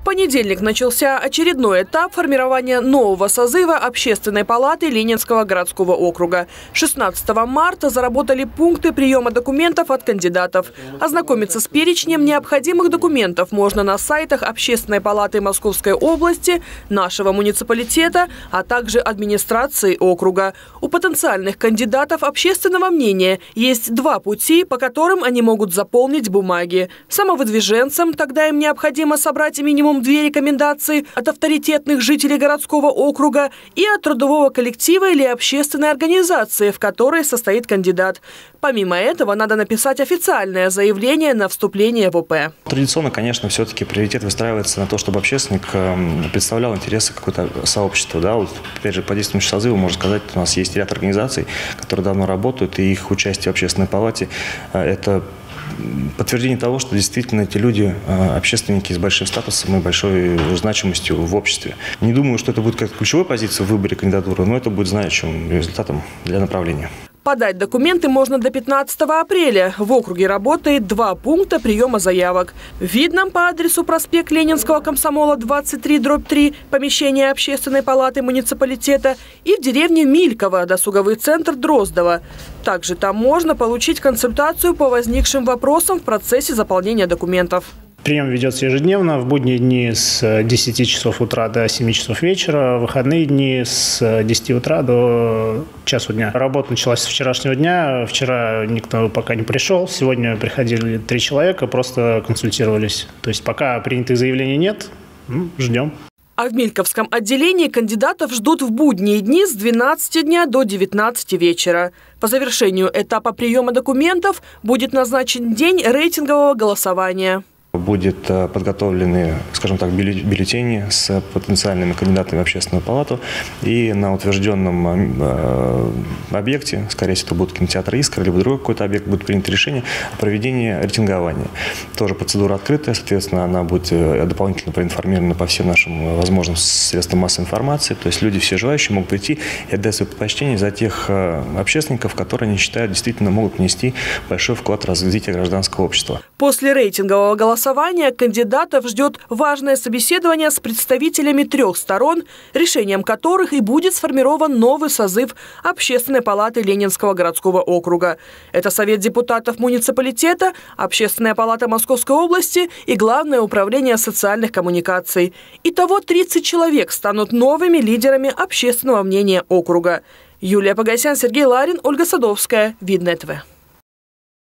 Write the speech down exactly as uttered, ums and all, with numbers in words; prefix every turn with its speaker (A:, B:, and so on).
A: понедельник начался очередной этап формирования нового созыва Общественной палаты Ленинского городского округа. шестнадцатого марта заработали пункты приема документов от кандидатов. Ознакомиться с перечнем необходимых документов можно на сайтах Общественной палаты Московской области, нашего муниципалитета, а также администрации округа. У потенциальных кандидатов общественного мнения есть два пути, по которым они могут заполнить бумаги. Самовыдвиженцам тогда им необходимо собрать минимум две рекомендации от авторитетных жителей городского округа и от трудового коллектива или общественной организации, в которой состоит кандидат. Помимо этого, надо написать официальное заявление на вступление в ОП.
B: Традиционно, конечно, все-таки приоритет выстраивается на то, чтобы общественник представлял интересы какого-то сообщества. Да? Вот, опять же, по действующему созыву, можно сказать, у нас есть ряд организаций, которые давно работают, и их участие в общественной палате – это подтверждение того, что действительно эти люди общественники с большим статусом и большой значимостью в обществе. Не думаю, что это будет как ключевой позицией в выборе кандидатуры, но это будет значимым результатом для направления.
A: Подать документы можно до пятнадцатого апреля. В округе работает два пункта приема заявок. В Видном по адресу проспект Ленинского комсомола, двадцать три дробь три, помещение Общественной палаты муниципалитета, и в деревне Мильково, досуговый центр Дроздово. Также там можно получить консультацию по возникшим вопросам в процессе заполнения документов.
C: Прием ведется ежедневно, в будние дни с десяти часов утра до семи часов вечера, в выходные дни с десяти утра до часу дня. Работа началась с вчерашнего дня, вчера никто пока не пришел, сегодня приходили три человека, просто консультировались. То есть пока принятых заявлений нет, ну, ждем.
A: А в Мильковском отделении кандидатов ждут в будние дни с двенадцати дня до девятнадцати вечера. По завершению этапа приема документов будет назначен день рейтингового голосования.
B: Будут подготовлены, скажем так, бюллетени с потенциальными кандидатами в общественную палату. И на утвержденном объекте, скорее всего, это будет кинотеатр «Искра», либо другой какой-то объект, будет принято решение о проведении рейтингования. Тоже процедура открытая, соответственно, она будет дополнительно проинформирована по всем нашим возможным средствам массовой информации. То есть люди, все желающие, могут прийти и отдать свои предпочтения за тех общественников, которые они считают действительно могут внести большой вклад в развитие гражданского общества.
A: После рейтингового голосования Голосование кандидатов ждет важное собеседование с представителями трех сторон, решением которых и будет сформирован новый созыв Общественной палаты Ленинского городского округа. Это Совет депутатов муниципалитета, Общественная палата Московской области и Главное управление социальных коммуникаций. Итого тридцать человек станут новыми лидерами общественного мнения округа. Юлия Погосян, Сергей Ларин, Ольга Садовская, Видное ТВ.